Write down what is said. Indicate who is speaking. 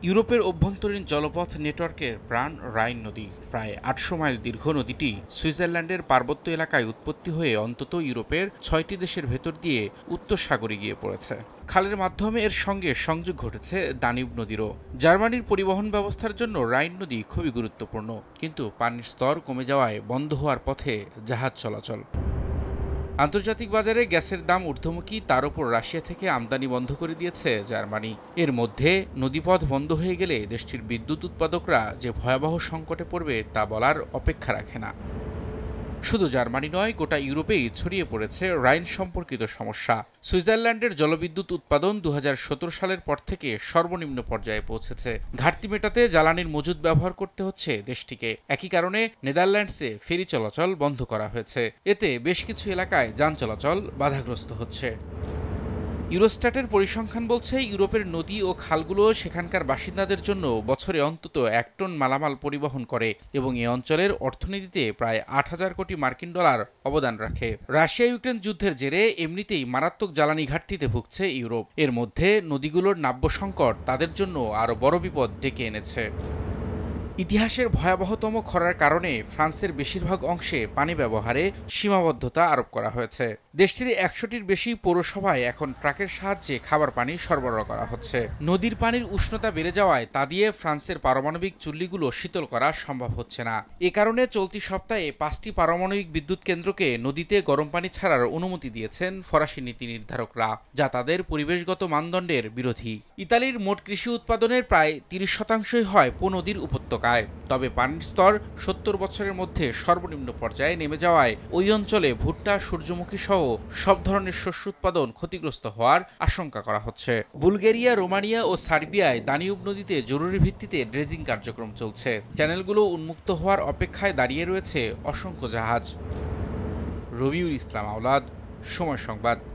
Speaker 1: ইউরোপের অভ্যন্তরীণ জলপথ নেটওয়ার্কের প্রাণ রাইন নদী। প্রায় ৮০০ মাইল দীর্ঘ নদীটি সুইজারল্যান্ডের পার্বত্য এলাকায় উৎপত্তি হয়ে অন্তত ইউরোপের ৬টি দেশের ভেতর দিয়ে উত্তর সাগরে গিয়ে পড়েছে। খালের মাধ্যমে এর সঙ্গে সংযোগ ঘটেছে দানিউব নদীরও। জার্মানির পরিবহন ব্যবস্থার জন্য রাইন নদী খুবই গুরুত্বপূর্ণ, কিন্তু পানির স্তর কমে যাওয়ায় বন্ধ হওয়ার পথে জাহাজ চলাচল। আন্তর্জাতিক বাজারে গ্যাসের দাম ঊর্ধ্বমুখী, তার উপর রাশিয়া থেকে আমদানি বন্ধ করে দিয়েছে জার্মানি। এর মধ্যে নদীপথ বন্ধ হয়ে গেলে দেশটির বিদ্যুৎ উৎপাদকরা যে ভয়াবহ সংকটে পড়বে তা বলার অপেক্ষা রাখে না। শুধু জার্মানি নয়, গোটা ইউরোপেই ছড়িয়ে পড়েছে রাইন সম্পর্কিত সমস্যা। সুইজারল্যান্ডের জলবিদ্যুৎ উৎপাদন ২০১৭ সালের পর থেকে সর্বনিম্ন পর্যায়ে পৌঁছেছে। ঘাটতি মেটাতে জ্বালানির মজুদ ব্যবহার করতে হচ্ছে দেশটিকে। একই কারণে নেদারল্যান্ডসে ফেরি চলাচল বন্ধ করা হয়েছে। এতে বেশ কিছু এলাকায় যান চলাচল বাধাগ্রস্ত হচ্ছে। ইউরোস্ট্যাটের পরিসংখ্যান বলছে, ইউরোপের নদী ও খালগুলো সেখানকার বাসিন্দাদের জন্য বছরে অন্তত ১ টন মালামাল পরিবহন করে এবং এ অঞ্চলের অর্থনীতিতে প্রায় ৮,০০০ কোটি মার্কিন ডলার অবদান রাখে। রাশিয়া ইউক্রেন যুদ্ধের জেরে এমনিতেই মারাত্মক জ্বালানি ঘাটতিতে ভুগছে ইউরোপ। এর মধ্যে নদীগুলোর নাব্য সংকট তাদের জন্য আরও বড় বিপদ ডেকে এনেছে। ইতিহাসের ভয়াবহতম খরার কারণে ফ্রান্সের বেশিরভাগ অংশে পানি ব্যবহারে সীমাবদ্ধতা আরোপ করা হয়েছে। দেশটির ১০০টির বেশি পৌরসভায় এখন ট্রাকের সাহায্যে খাবার পানি সরবরাহ করা হচ্ছে। নদীর পানির উষ্ণতা বেড়ে যাওয়ায় তা দিয়ে ফ্রান্সের পারমাণবিক চুল্লিগুলো শীতল করা সম্ভব হচ্ছে না। এ কারণে চলতি সপ্তাহে ৫টি পারমাণবিক বিদ্যুৎ কেন্দ্রকে নদীতে গরম পানি ছাড়ার অনুমতি দিয়েছেন ফরাসি নীতি নির্ধারকরা, যা তাদের পরিবেশগত মানদণ্ডের বিরোধী। ইতালির মোট কৃষি উৎপাদনের প্রায় ৩০% হয় পো নদীর উপত্যকা। তবে পানির স্তর ৭০ বছরের মধ্যে সর্বনিম্ন পর্যায়ে নেমে যাওয়ায় ওই অঞ্চলে ভুট্টা, সূর্যমুখী সহ সব ধরনের শস্য উৎপাদন ক্ষতিগ্রস্ত হওয়ার আশঙ্কা করা হচ্ছে। বুলগেরিয়া, রোমানিয়া ও সার্বিয়ায় দানিউব নদীতে জরুরি ভিত্তিতে ড্রেজিং কার্যক্রম চলছে। চ্যানেলগুলো উন্মুক্ত হওয়ার অপেক্ষায় দাঁড়িয়ে রয়েছে অসংখ্য জাহাজ। রবিউল ইসলাম আওলাদ, সময় সংবাদ।